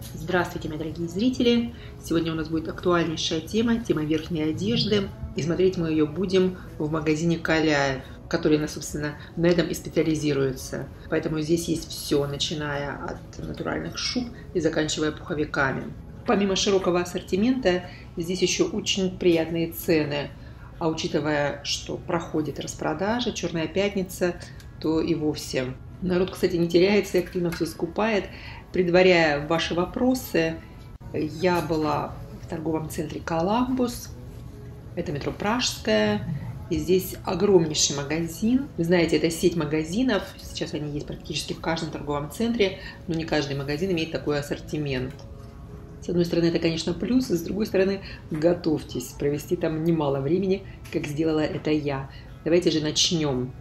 Здравствуйте, мои дорогие зрители! Сегодня у нас будет актуальнейшая тема верхней одежды. И смотреть мы ее будем в магазине Каляев, который, собственно, на этом и специализируется. Поэтому здесь есть все, начиная от натуральных шуб и заканчивая пуховиками. Помимо широкого ассортимента, здесь еще очень приятные цены. А учитывая, что проходит распродажа, Черная пятница, то и вовсе. Народ, кстати, не теряется и активно все скупает. Предваряя ваши вопросы, я была в торговом центре «Коламбус». Это метро Пражская. И здесь огромнейший магазин. Вы знаете, это сеть магазинов. Сейчас они есть практически в каждом торговом центре, но не каждый магазин имеет такой ассортимент. С одной стороны, это, конечно, плюс, с другой стороны, готовьтесь провести там немало времени, как сделала это я. Давайте же начнем.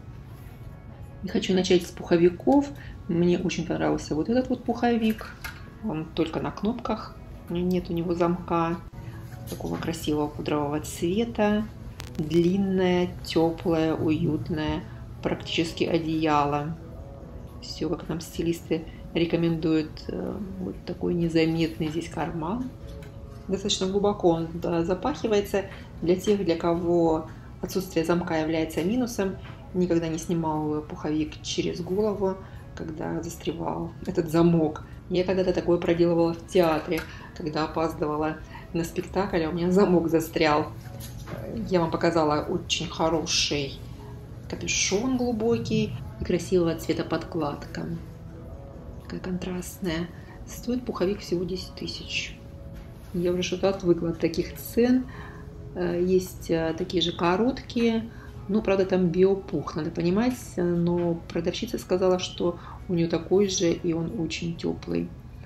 Я хочу начать с пуховиков. Мне очень понравился вот этот вот пуховик. Он только на кнопках, нет у него замка. Такого красивого пудрового цвета. Длинное, теплое, уютное, практически одеяло. Все, как нам стилисты рекомендуют. Вот такой незаметный здесь карман. Достаточно глубоко он запахивается. Для тех, для кого отсутствие замка является минусом, никогда не снимал пуховик через голову, когда застревал этот замок. Я когда-то такое проделывала в театре, когда опаздывала на спектакль, а у меня замок застрял. Я вам показала очень хороший капюшон глубокий и красивого цвета подкладка. Такая контрастная. Стоит пуховик всего 10 тысяч. Я уже что-то отвыкла от таких цен. Есть такие же короткие. Ну, правда, там биопух, надо понимать, но продавщица сказала, что у нее такой же, и он очень теплый.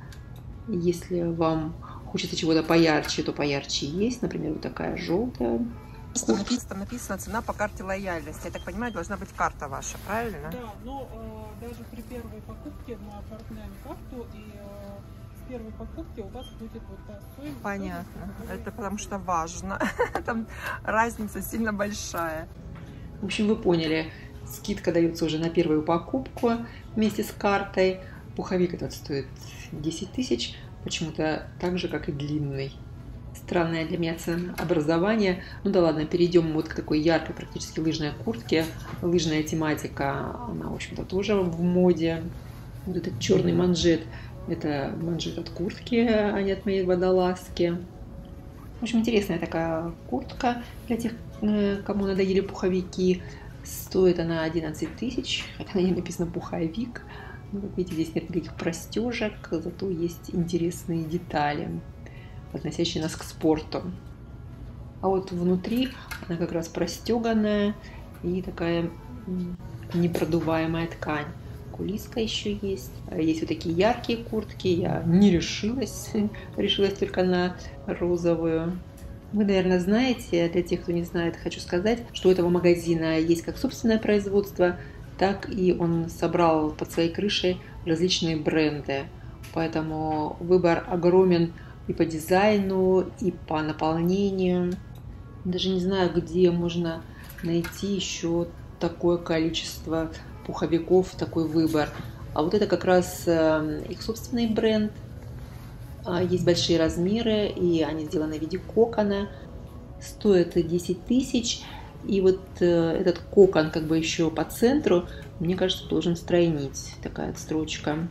Если вам хочется чего-то поярче, то поярче есть. Например, вот такая желтая. Написано цена по карте лояльности. Я так понимаю, должна быть карта ваша, правильно? Да, но даже при первой покупке мы оформляем карту, и с первой покупки у вас будет вот та стоимость. Понятно. Это потому что важно. Там разница сильно большая. В общем, вы поняли, скидка дается уже на первую покупку вместе с картой. Пуховик этот стоит 10 тысяч, почему-то так же, как и длинный. Странное для меня ценообразование. Ну да ладно, перейдем вот к такой яркой, практически лыжной куртке. Лыжная тематика, она, в общем-то, тоже в моде. Вот этот черный манжет, это манжет от куртки, а не от моей водолазки. В общем, интересная такая куртка для тех, кому надоели пуховики. Стоит она 11 тысяч, хотя на ней написано пуховик. Ну, как видите, здесь нет никаких простежек, зато есть интересные детали, относящие нас к спорту. А вот внутри она как раз простеганная и такая непродуваемая ткань. Кулиска еще есть. Есть вот такие яркие куртки. Я не решилась. Решилась только на розовую. Вы, наверное, знаете, для тех, кто не знает, хочу сказать, что у этого магазина есть как собственное производство, так и он собрал под своей крышей различные бренды. Поэтому выбор огромен и по дизайну, и по наполнению. Даже не знаю, где можно найти еще такое количество пуховиков, такой выбор. А вот это как раз их собственный бренд. Есть большие размеры, и они сделаны в виде кокона. Стоят 10 тысяч. И вот этот кокон как бы еще по центру, мне кажется, должен стройнить. Такая отстрочка.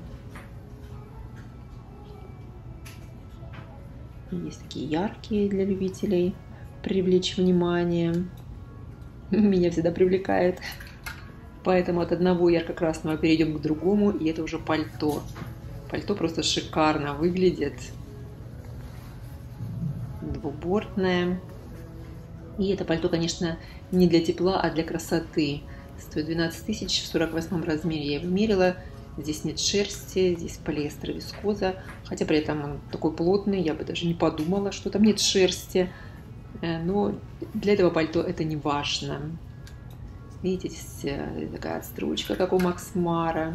Есть такие яркие для любителей. Привлечь внимание. Меня всегда привлекает. Поэтому от одного ярко-красного перейдем к другому, и это уже пальто. Пальто просто шикарно выглядит. Двубортное. И это пальто, конечно, не для тепла, а для красоты. Стоит 12 тысяч, в 48 размере я его мерила. Здесь нет шерсти, здесь полиэстер и вискоза. Хотя при этом он такой плотный, я бы даже не подумала, что там нет шерсти. Но для этого пальто это не важно. Видите, здесь такая отстрочка, как у Макс Мара.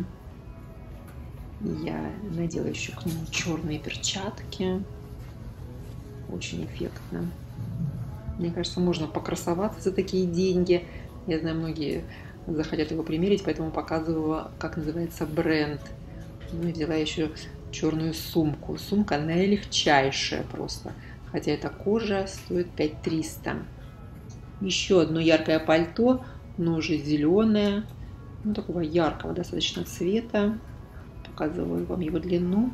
Я надела еще к нему черные перчатки. Очень эффектно. Мне кажется, можно покрасоваться за такие деньги. Я знаю, многие захотят его примерить, поэтому показываю, как называется бренд. Ну и взяла еще черную сумку. Сумка наилегчайшая просто. Хотя эта кожа стоит 5300. Еще одно яркое пальто, но уже зеленое. Ну, такого яркого достаточно цвета. Показываю вам его длину.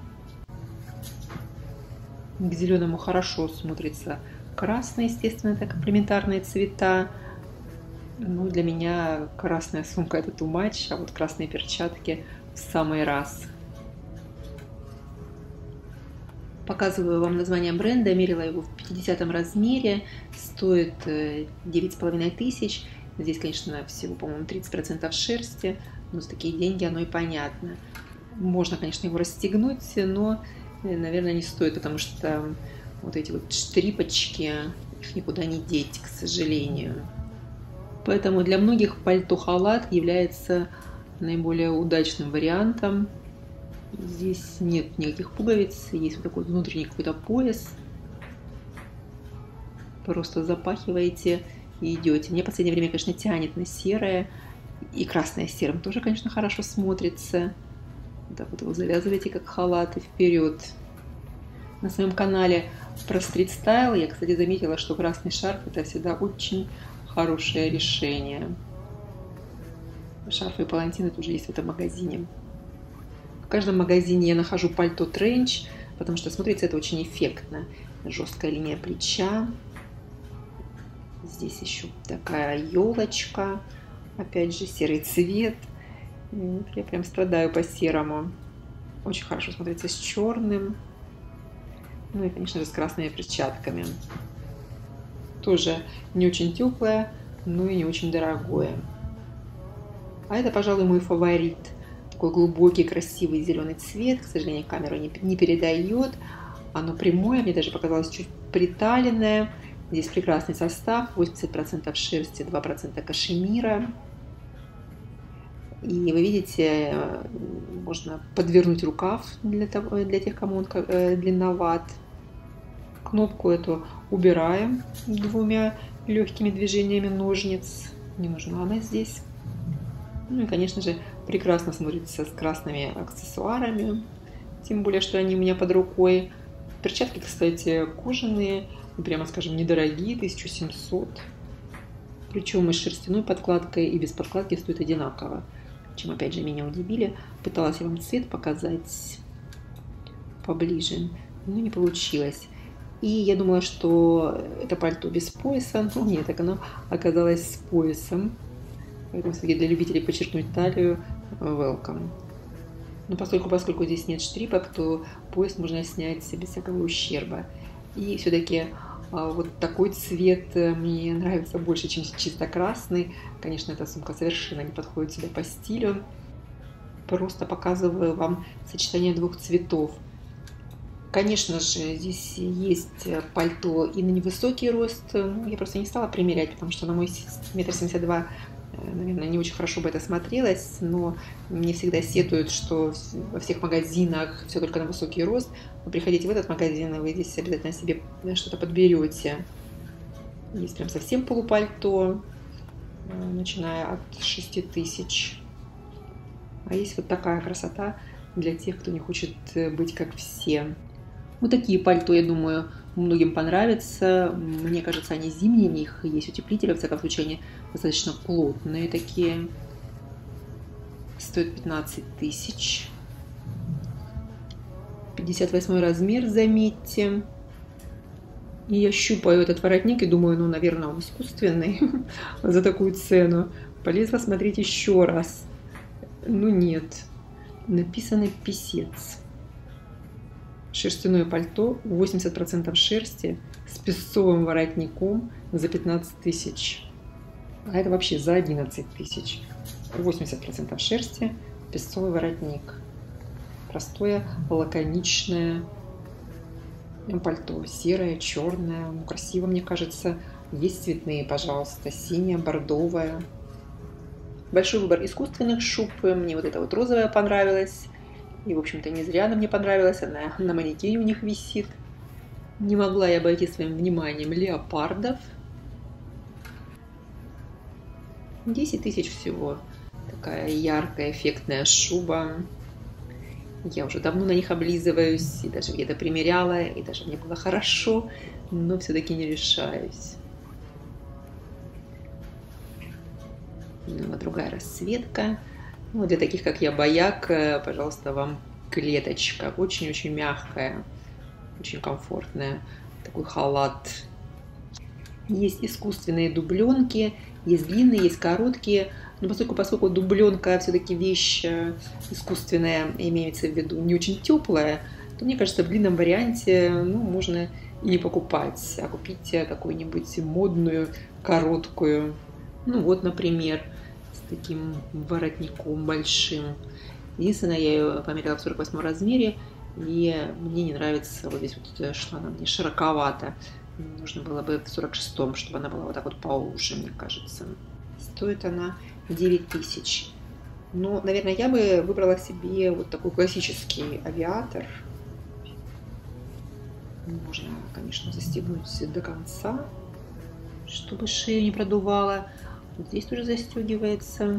К зеленому хорошо смотрится красный, естественно, это комплементарные цвета. Ну, для меня красная сумка это too much, а вот красные перчатки в самый раз. Показываю вам название бренда, мерила его в 50 размере, стоит 9500. Здесь, конечно, всего, по-моему, 30% шерсти, но за такие деньги оно и понятно. Можно, конечно, его расстегнуть, но, наверное, не стоит, потому что вот эти вот штрипочки, их никуда не деть, к сожалению. Поэтому для многих пальто-халат является наиболее удачным вариантом. Здесь нет никаких пуговиц, есть вот такой внутренний какой-то пояс. Просто запахиваете и идете. Мне в последнее время, конечно, тянет на серое. И красное с серым тоже, конечно, хорошо смотрится. Так вот его завязываете как халат и вперед. На своем канале про стрит-стайл я, кстати, заметила, что красный шарф это всегда очень хорошее решение. Шарфы и палантины тоже есть в этом магазине. В каждом магазине я нахожу пальто тренч, потому что смотрится это очень эффектно. Жесткая линия плеча. Здесь еще такая елочка. Опять же серый цвет. Я прям страдаю по серому. Очень хорошо смотрится с черным. Ну и, конечно же, с красными перчатками. Тоже не очень теплое, но и не очень дорогое. А это, пожалуй, мой фаворит. Такой глубокий, красивый зеленый цвет. К сожалению, камера не передает. Оно прямое, мне даже показалось чуть приталенное. Здесь прекрасный состав. 80% шерсти, 2% кашемира. И вы видите, можно подвернуть рукав для тех, кому он длинноват. Кнопку эту убираем двумя легкими движениями ножниц. Не нужна она здесь. Ну и, конечно же, прекрасно смотрится с красными аксессуарами. Тем более, что они у меня под рукой. Перчатки, кстати, кожаные. Прямо скажем, недорогие, 1700. Причем и с шерстяной подкладкой, и без подкладки стоит одинаково. Чем, опять же, меня удивили. Пыталась я вам цвет показать поближе, но не получилось. И я думала, что это пальто без пояса, но нет, так оно оказалось с поясом. Поэтому, все-таки для любителей подчеркнуть талию, welcome. Но поскольку здесь нет штрипок, то пояс можно снять без всякого ущерба. И все-таки вот такой цвет мне нравится больше, чем чисто красный. Конечно, эта сумка совершенно не подходит сюда по стилю. Просто показываю вам сочетание двух цветов. Конечно же, здесь есть пальто и на невысокий рост. Я просто не стала примерять, потому что на мой 1,72 м, наверное, не очень хорошо бы это смотрелось. Но мне всегда сетуют, что во всех магазинах все только на высокий рост. Вы приходите в этот магазин, и вы здесь обязательно себе что-то подберете. Есть прям совсем полупальто, начиная от 6000. А есть вот такая красота для тех, кто не хочет быть как все. Вот такие пальто, я думаю, многим понравятся. Мне кажется, они зимние, в них есть утеплители, во всяком случае, они достаточно плотные такие. Стоят 15 000. 58 размер, заметьте. И я щупаю этот воротник и думаю, ну, наверное, он искусственный за такую цену. Полезла смотреть еще раз. Ну, нет. Написано «писец». Шерстяное пальто, 80% шерсти с песцовым воротником за 15 000. А это вообще за 11 000. 80% шерсти, песцовый воротник. Простое, лаконичное пальто. Серое, черное. Ну, красиво, мне кажется. Есть цветные, пожалуйста. Синее, бордовое. Большой выбор искусственных шуб. Мне вот эта вот розовая понравилась. И, в общем-то, не зря она мне понравилась. Она на манекене у них висит. Не могла я обойти своим вниманием леопардов. 10 000 всего. Такая яркая, эффектная шуба. Я уже давно на них облизываюсь, и даже где-то примеряла, и даже мне было хорошо, но все-таки не решаюсь. Ну, другая расцветка. Ну, для таких, как я, бояк, пожалуйста, вам клеточка. Очень-очень мягкая, очень комфортная. Такой халат. Есть искусственные дубленки, есть длинные, есть короткие. Но поскольку дубленка все-таки вещь искусственная, имеется в виду не очень теплая, то, мне кажется, в длинном варианте можно и не покупать, а купить какую-нибудь модную, короткую. Ну вот, например, с таким воротником большим. Единственное, я ее померила в 48 размере, и мне не нравится вот здесь вот, что она мне широковата. Нужно было бы в 46-м, чтобы она была вот так вот поуже, мне кажется. Стоит она 9000. Но, наверное, я бы выбрала себе вот такой классический авиатор. Можно, конечно, застегнуть до конца, чтобы шею не продувало. Вот здесь тоже застегивается.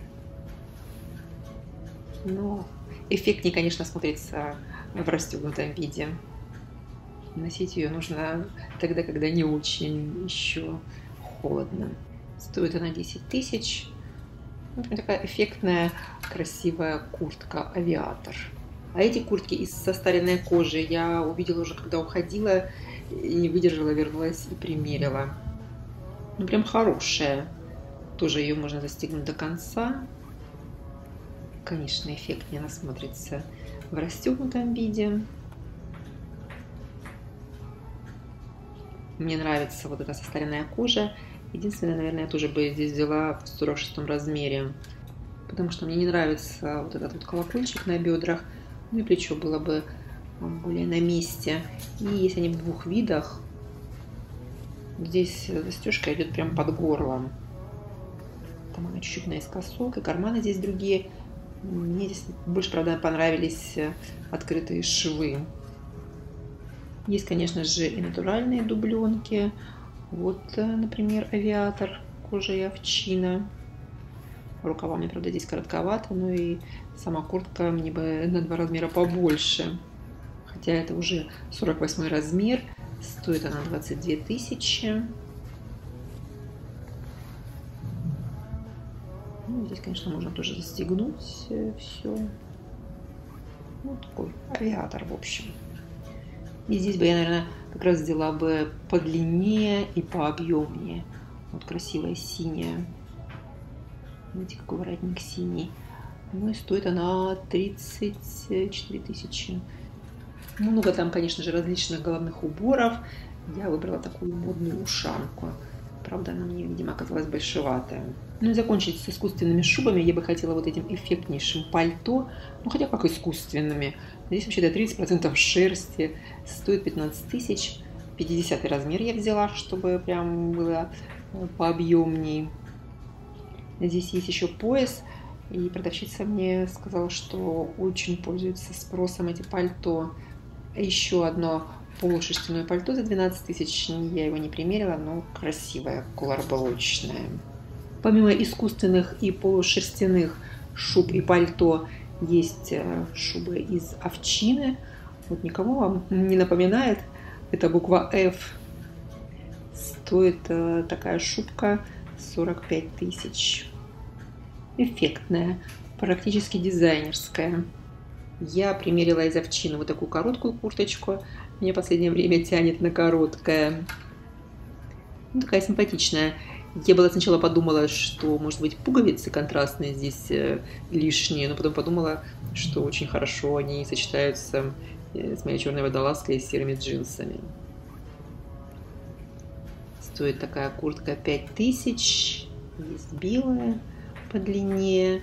Но эффектнее, конечно, смотрится в расстегнутом виде. Носить ее нужно тогда, когда не очень еще холодно. Стоит она 10 000. Такая эффектная, красивая куртка авиатор. А эти куртки из состаренной кожи я увидела уже, когда уходила, и не выдержала, вернулась и примерила. Ну, прям хорошая. Тоже ее можно застегнуть до конца. Конечно, эффектнее она смотрится в расстегнутом виде. Мне нравится вот эта состаренная кожа. Единственное, наверное, я тоже бы здесь взяла в 46 размере, потому что мне не нравится вот этот вот колокольчик на бедрах, ну и плечо было бы более на месте. И если они в двух видах, здесь застежка идет прям под горлом. Там она чуть-чуть наискосок, и карманы здесь другие. Мне здесь больше, правда, понравились открытые швы. Есть, конечно же, и натуральные дубленки. Вот, например, авиатор, кожа и овчина. Рукава мне, правда, здесь коротковато, но и сама куртка мне бы на 2 размера побольше. Хотя это уже 48 размер. Стоит она 22 000. Ну, здесь, конечно, можно тоже застегнуть все. Вот такой авиатор, в общем. И здесь бы я, наверное, как раз взяла бы подлиннее и пообъемнее. Вот красивая синяя. Видите, какой воротник синий. Ну и стоит она 34 000. Много там, конечно же, различных головных уборов. Я выбрала такую модную ушанку. Правда, она мне, видимо, оказалась большеватая. Ну и закончить с искусственными шубами я бы хотела вот этим эффектнейшим пальто. Ну, хотя как искусственными. Здесь вообще-то 30% шерсти. Стоит 15 000. 50 размер я взяла, чтобы прям было пообъемней. Здесь есть еще пояс. И продавщица мне сказала, что очень пользуется спросом эти пальто. Еще одно полушерстяное пальто за 12 000. Я его не примерила, но красивое, колорблочное. Помимо искусственных и полушерстяных шуб и пальто, есть шубы из овчины. Вот никого вам не напоминает? Это буква F. Стоит такая шубка 45 000. Эффектная, практически дизайнерская. Я примерила из овчины вот такую короткую курточку. Мне в последнее время тянет на короткое. Ну, такая симпатичная. Я была сначала подумала, что, может быть, пуговицы контрастные здесь лишние, но потом подумала, что очень хорошо они сочетаются с моей черной водолазкой и серыми джинсами. Стоит такая куртка 5000. Есть белая подлиннее.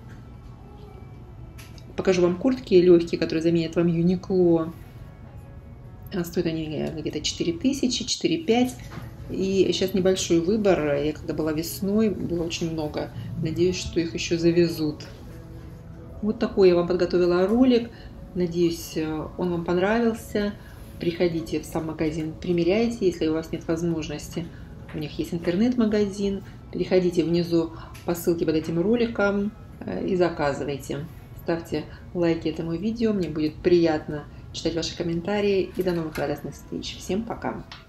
Покажу вам куртки легкие, которые заменят вам Uniqlo. Стоят они где-то 4000, 4-5. И сейчас небольшой выбор. Я когда была весной, было очень много. Надеюсь, что их еще завезут. Вот такой я вам подготовила ролик. Надеюсь, он вам понравился. Приходите в сам магазин, примеряйте, если у вас нет возможности. У них есть интернет-магазин. Переходите внизу по ссылке под этим роликом и заказывайте. ставьте лайки этому видео, мне будет приятно читать ваши комментарии. И до новых радостных встреч. Всем пока!